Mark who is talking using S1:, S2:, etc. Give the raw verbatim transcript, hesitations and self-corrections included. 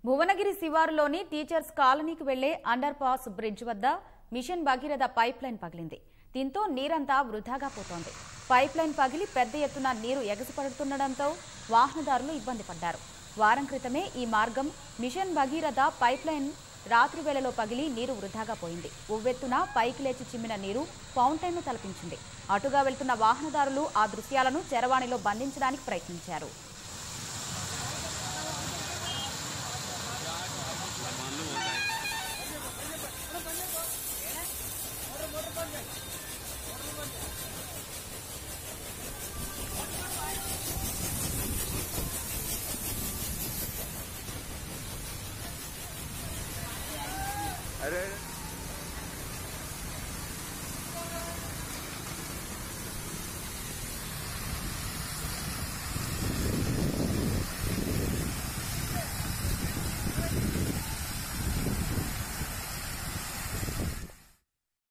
S1: భువనగిరి శివారులోని టీచర్స్ కాలనీకి వెళ్లే అండర్ పాస్ బ్రిడ్జ్ వద్ద మిషన్ భగీరథ పైప్ లైన్ పగిలింది. దీంతో నీరంతా వృధాగా పోతోంది. పైప్ లైన్ పగిలి పెద్ద ఎత్తున నీరు ఎగసిపడుతుండటంతో వాహనదారులు ఇబ్బంది పడ్డారు. వారం క్రితమే ఈ మార్గం మిషన్ భగీరథ పైప్ లైన్ రాత్రి వేళలో పగిలి నీరు వృధాగా పోయింది. ఉవ్వెత్తున పైకి లేచి చిమ్మిన నీరు ఫౌంటైన్ను తలపించింది. అటుగా వెళ్తున్న వాహనదారులు ఆ దృశ్యాలను చరవాణిలో బంధించడానికి ప్రయత్నించారు.
S2: अरे